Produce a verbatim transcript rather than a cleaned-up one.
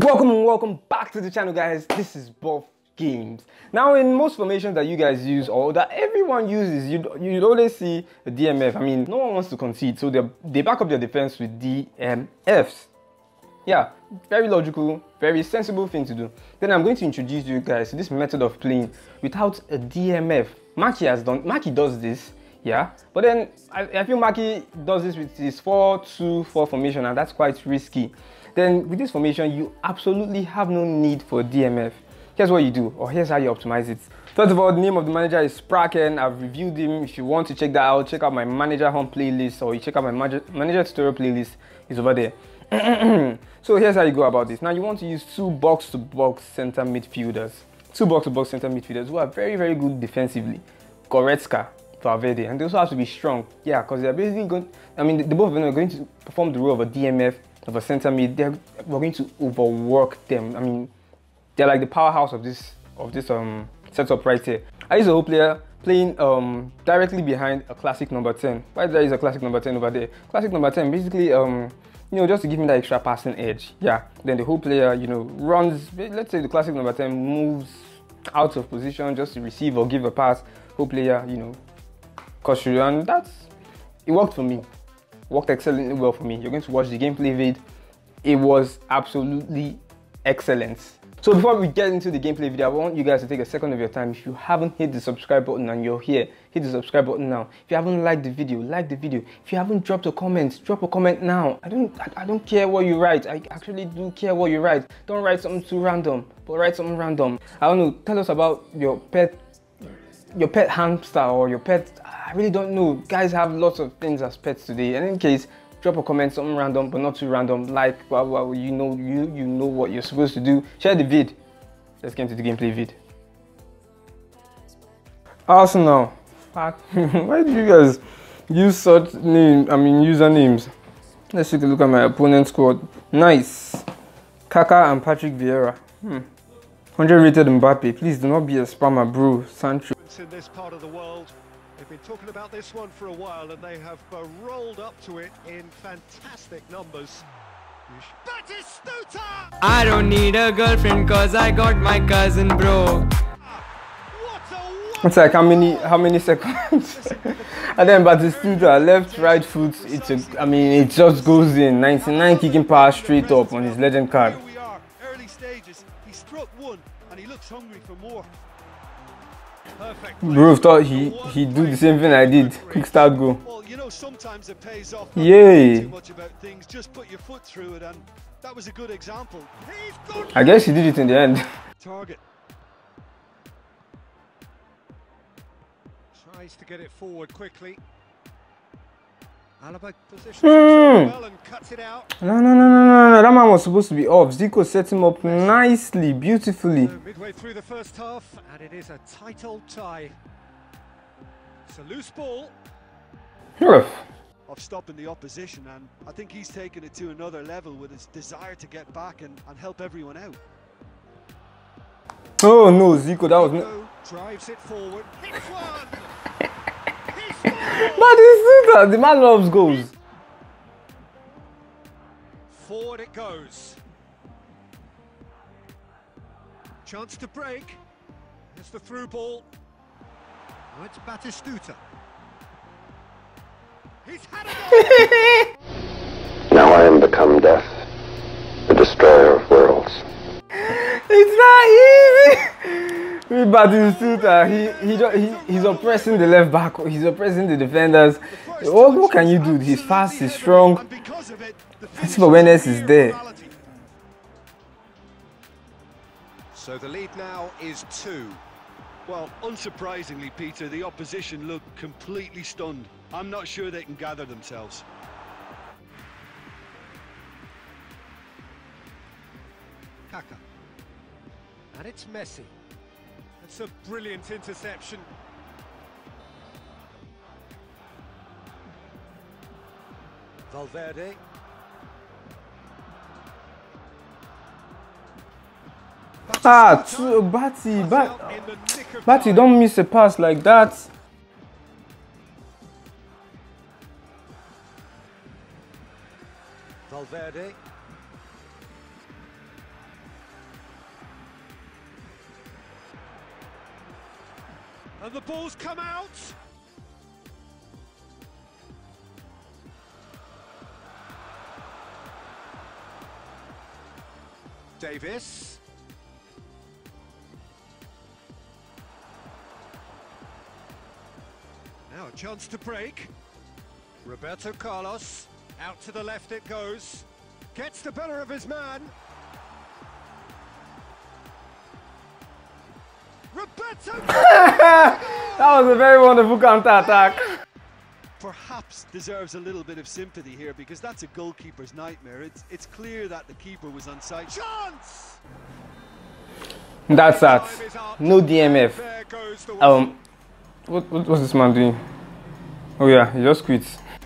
Welcome and welcome back to the channel, guys. This is Buff Games. Now, in most formations that you guys use or that everyone uses, you'd, you'd always see a D M F. I mean, no one wants to concede, so they they back up their defense with D M Fs. Yeah, very logical, very sensible thing to do. Then I'm going to introduce you guys to this method of playing without a D M F. Maki has done, Maki does this, yeah, but then I, I feel Maki does this with his four two four formation, and that's quite risky. Then with this formation, you absolutely have no need for a D M F. Here's what you do, or here's how you optimize it. First of all, the name of the manager is Spraken. I've reviewed him. If you want to check that out, check out my manager home playlist, or you check out my manager, manager tutorial playlist. It's over there. So here's how you go about this. Now you want to use two box-to-box center midfielders. Two box-to-box center midfielders who are very, very good defensively. Goretzka, Valverde, and they also have to be strong. Yeah, because they're basically going, I mean, the, the both of them are going to perform the role of a D M F, of a center mid. They're, we're going to overwork them. I mean, they're like the powerhouse of this of this um setup right here. I use a whole player playing um directly behind a classic number ten. Why there is a classic number ten over there? Classic number ten basically um you know, just to give me that extra passing edge. Yeah. Then the whole player, you know, runs. Let's say the classic number ten moves out of position just to receive or give a pass. Whole player, you know, cause you, and that's it worked for me. Worked excellently well for me. You're going to watch the gameplay vid. It was absolutely excellent. So before we get into the gameplay video, I want you guys to take a second of your time. If you haven't hit the subscribe button and you're here, hit the subscribe button now. If you haven't liked the video, like the video. If you haven't dropped a comment, drop a comment now. I don't I, I don't care what you write. I actually do care what you write. Don't write something too random, but write something random. I don't know, tell us about your pet your pet hamster or your pet. I really don't know. Guys have lots of things as pets today. And in case, drop a comment, something random, but not too random. Like, blah, blah, blah. You know, you you know what you're supposed to do. Share the vid. Let's get into the gameplay vid. Arsenal. Fuck. Why do you guys use such name? I mean, usernames. Let's take a look at my opponent's squad. Nice. Kaka and Patrick Vieira. Hmm. one hundred rated Mbappe. Please do not be a spammer, bro. Sancho. In this part of the world, they've been talking about this one for a while, and they have uh, rolled up to it in fantastic numbers. Batistuta! I don't need a girlfriend cause I got my cousin, bro. It's like how many how many seconds? And then Batistuta, left, right foot. It's a, I mean, it just goes in. ninety-nine kicking pass straight up on his legend card. Here we are, early stages. He struck one, and he looks hungry for more. Bro thought he he'd do the same thing I did. Quick start go. Well, you know, sometimes it pays off. Yay! Too much about things, just put your foot through it, and that was a good example. I guess he did it in the end. Target tries to get it forward quickly. Alaba positions himself well and cuts it out. No, no, no, no, no, no. That man was supposed to be off. Zico set him up nicely, beautifully. So midway through the first half, and it is a tight old tie. It's a loose ball. Rough. Of stopping the opposition, and I think he's taken it to another level with his desire to get back and, and help everyone out. Oh no, Zico, that was no. Drives it forward. Hits one. But this the man loves goals. Forward it goes. Chance to break. It's the through ball. Oh, it's Batistuta. He's had it. Now I am become death, the destroyer of worlds. It's not easy. With Batistuta, he he just he, he's oppressing the left back. He's oppressing the defenders. What, what can you do? He's fast. He's strong. Defensive awareness is there. So the lead now is two. Well, unsurprisingly, Peter, the opposition look completely stunned. I'm not sure they can gather themselves. Kaka. And it's Messi. It's a brilliant interception. Valverde. Ah, Batty, Bat Batty, don't miss a pass like that. Valverde. And the ball's come out. Davis. Now a chance to break. Roberto Carlos, out to the left it goes. Gets the better of his man. Roberto! That was a very wonderful counter-attack. Perhaps deserves a little bit of sympathy here because that's a goalkeeper's nightmare. It's it's clear that the keeper was onside. Chance! That's that. No D M F. There goes the Um, what, what was this man doing? Oh yeah, he just quit.